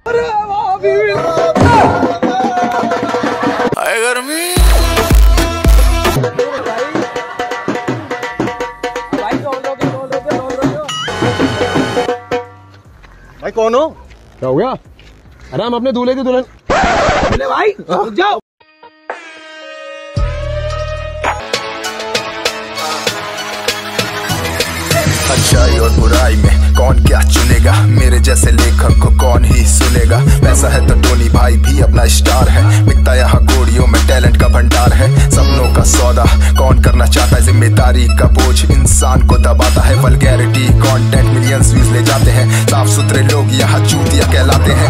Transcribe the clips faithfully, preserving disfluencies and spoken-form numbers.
अरे भाभी आए गर्मी भाई कौन हो? क्या हो गया? अरे हम अपने दूल्हे की दुल्हन। भाई रुक जाओ। अच्छाई और बुराई में कौन क्या चुनेगा, मेरे जैसे लेखक को कौन ही सुनेगा। पैसा है तो टोनी भाई भी अपना स्टार है, बिकता यहाँ कोड़ियों में टैलेंट का भंडार है। सपनों का सौदा कौन करना चाहता है, जिम्मेदारी का बोझ इंसान को दबाता है। वल्गैरिटी कंटेंट मिलियंस व्यूज ले जाते हैं, साफ सुथरे लोग यहाँ चूतिया कहलाते हैं।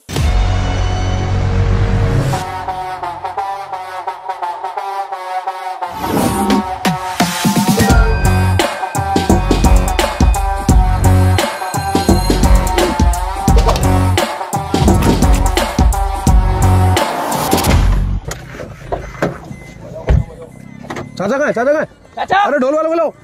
चाचा कहाँ है? चाचा कहाँ है? चाचा अरे ढोल वाला बोलो।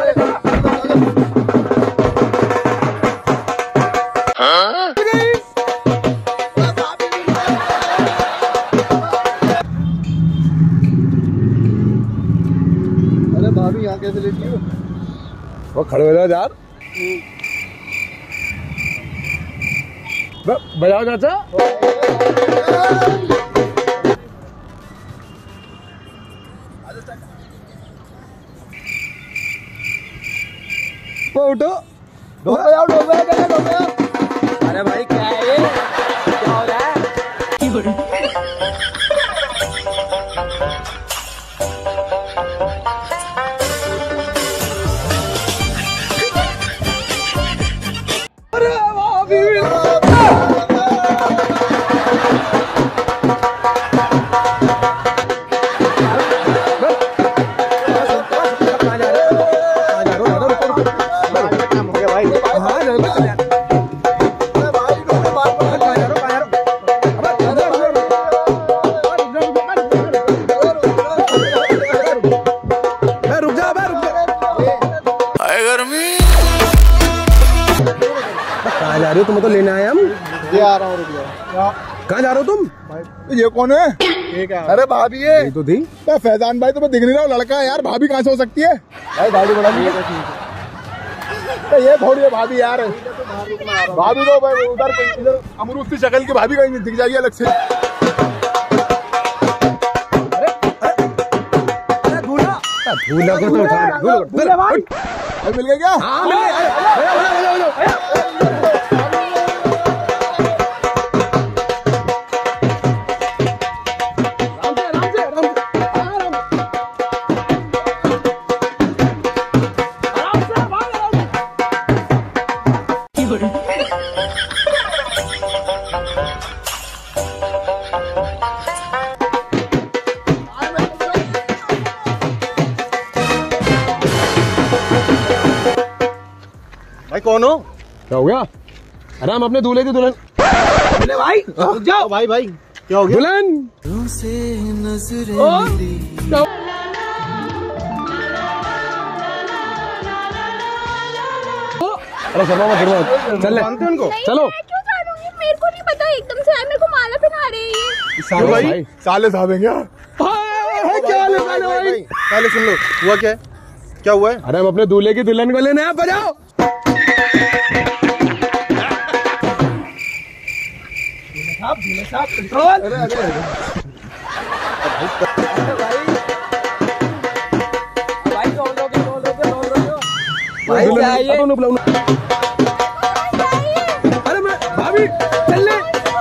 अरे भाभी यहाँ कैसे लेटी हो? वो खड़े हो जाओ यार। बजाओ चाचा। उठो, ढोल बजाओ, ढोल बजाओ, ढोल बजाओ। अरे भाई क्या है ये? क्या हो रहा है? अरे भाभी कहाँ जा रहे हो? तुम तो लेने आए हम। ये आ रहा हूँ, रुक जाओ। कहाँ जा रहे हो तुम? भाई ये कौन है? ये क्या? अरे भाभी ये तो थी। तो फैजान भाई तुम्हें दिख नहीं रहा, लड़का है यार, भाभी कहाँ से हो सकती है? भाई गाड़ी बढ़ा दी तो ये थोड़ी है भाभी यार। भाभी तो भाई उधर इधर अमरूद की शक्ल की भाभी कहीं दिख जाएगी अलग से। भूला को तो उठा भूला भाई। भाई मिल गया क्या? हाँ मिल गया। भाई कौन हो? क्या हो गया? अरे हम अपने दूल्हे की दुल्हन। भाई रुक जाओ। भाई भाई क्या हो गया? दुल्हन अरे शर्मा मत शर्मा, चल ले उनको। चलो। क्यों जानूंगी? मेरे को नहीं पता, एकदम से आए, मेरे को माला पहना रहे हैं ये। साले भाई साले साहब हैं क्या? क्या हाल है साले भाई? पहले सुन लो, हुआ क्या है? क्या हुआ है? अरे हम अपने दूल्हे की दुल्हन को लेने आए, बजाओ। कंट्रोल। अरे अरे भाई रो रो के रो रो के रो रो भाई क्या है ये? अरे मैं भाभी चल ले,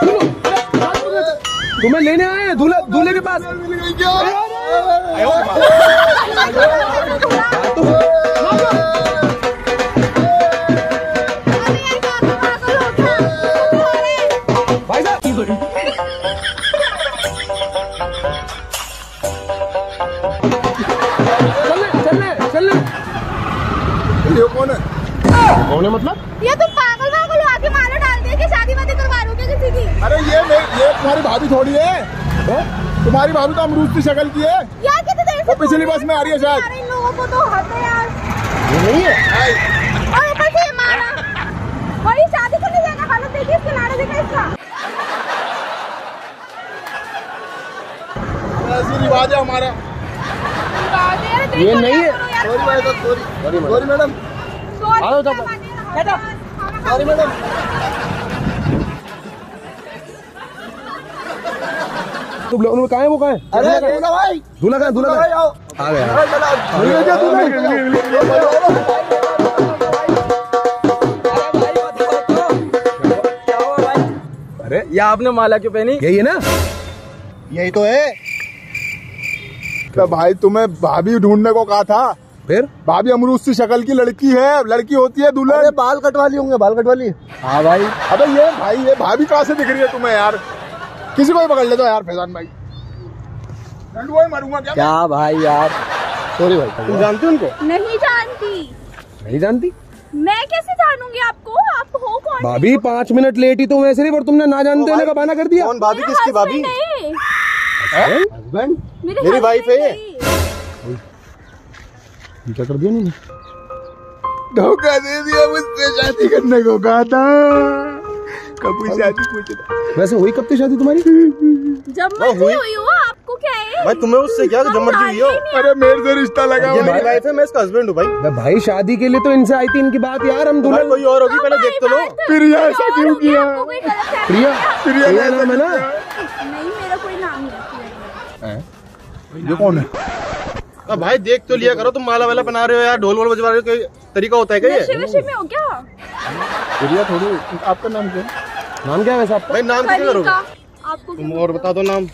तुम्हें लेने आए हैं दूल्हे दूल्हे के पास। भाई साहब चल ले चल ले। ये कौन है? कौन है मतलब? ये तुम पागल वागल हो, आके माला डाल दे के शादी वादी करवा लोगे किसी की? अरे ये ये तुम्हारी भाभी थोड़ी है, तुम्हारी भाभी तो अमरूद की शक्ल की है यार। कितनी देर से वो पिछली बस में आ रही है शायद। इन लोगों को तो हद है यार। ये नहीं है। और ऊपर से मारा, वही शादी करने जाएगा, हालत देखिए इसके, लाड़ा देखा इसका। करवा दिया हमारा। ये नहीं है। सॉरी भाई, सॉरी सॉरी मैडम। आओ तो सॉरी मैडम। तुम लोग कहाँ है, वो कहाँ है? अरे दूल्हा भाई, दूल्हा कहाँ है? दूल्हा कहाँ है? आ गया। अरे ये आपने माला क्यों पहनी? यही है ना? यही तो है। तो भाई तुम्हें भाभी ढूंढने को कहा था। फिर भाभी अमरूद सी शक्ल की लड़की है, लड़की होती है दुल्हन। बाल कटवा ली होंगे, बाल कटवा ली। हाँ भाई। अबे ये भाई ये भाभी कहाँ से दिख रही है तुम्हें यार? किसी को भी पकड़ ले दो यार, फैजान भाई। डंडुआ ही मारूंगा क्या? क्या भाई यार, सॉरी भाई। तुम जानती हो उनको? नहीं जानती। नहीं जानती? मैं कैसे जानूंगी आपको? आप हो कौन? भाभी पाँच मिनट लेट ही तो वैसे नहीं, पर तुमने ना जानते होने का बहाना कर दिया। कौन भाभी? किसकी भाभी? हस्बैंड? मेरी वाइफ है ये। क्या कर दिया नहीं? धोखा दे दिया, मुझसे शादी करने को कहा था। कब शादी पूछ रहा? वैसे हुई कब थी शादी तुम्हारी? जब मर्जी हुई हो, आपको क्या है? भाई तुम्हें उससे क्या, जब मर्जी हुई हो। अरे मेरे से रिश्ता लगा ये हुआ मेरी है। वाइफ है, मैं इसका हस्बैंड हूँ भाई। भाई, भाई शादी के लिए तो इनसे आई थी इनकी बात यार। हम भाई दूल्हा कोई और होगी, पहले देख तो लो। प्रिया ऐसा क्यों किया? प्रिया प्रिया प्रिया नाम है ना? नहीं, मेरा कोई नाम नहीं है। ये कौन है? अब भाई देख तो लिया करो, तुम माला वाला बना रहे हो यार, ढोल वोल बजवा रहे हो, कोई तरीका होता है क्या ये? नशे वशे में हो क्या? प्रिया थोड़ी। आपका नाम क्या है? नाम क्या है वैसे आपका? भाई नाम क्या करोगे? कनिका, आपको तुम और बता दो नाम।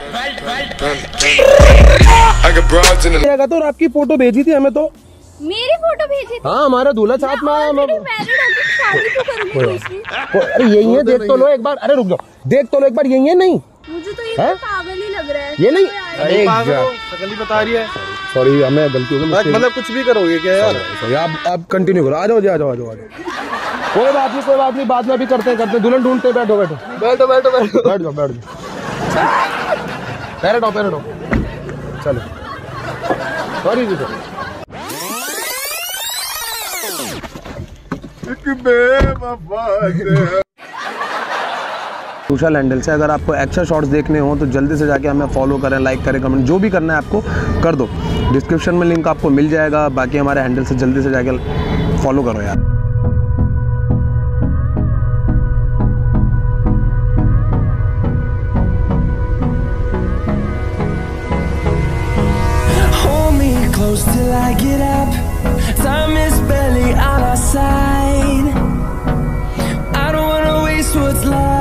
लगा तो, और आपकी फोटो भेजी थी हमें तो। मेरी फोटो भेजी थी। हाँ हमारा दूल्हा साथ में आया। मैरिड होगी, शादी तो करूंगी दूसरी। अरे यही है, देख तो लो एक बार। अरे रुक जाओ, देख तो लो एक बार। यही है नहीं? मुझे तो ये हैं? पागल ही लग रहा है। ये नहीं? अरे पागल हो, शकल ही बता रही है। सॉरी, हमें गलती हो गई। भाई मतलब कुछ भी करोगे क्या यार? सॉरी, आप आप कंटिन्यू करो। आ जाओ जी, आ जाओ, आ जाओ, आ जाओ। कोई बात नहीं, कोई बात नहीं, बाद में अभी करते हैं, करते हैं। दुल्हन ढूंढते हैं। बैठो बैठो बैठो बैठो बैठो। बैठ जाओ, बैठ जाओ। पैरेट आओ, पैरेट आओ। चलो सॉरी जी सर। सोशल हैंडल से अगर आपको एक्स्ट्रा शॉट्स देखने हो तो जल्दी से जाके हमें फॉलो करें, लाइक करें, कमेंट जो भी करना है आपको कर दो। डिस्क्रिप्शन में लिंक आपको मिल जाएगा। बाकी हमारे हैंडल से जल्दी से जाके फॉलो करो यार। Close till I get up. Time is barely on our side. I don't wanna waste what's left.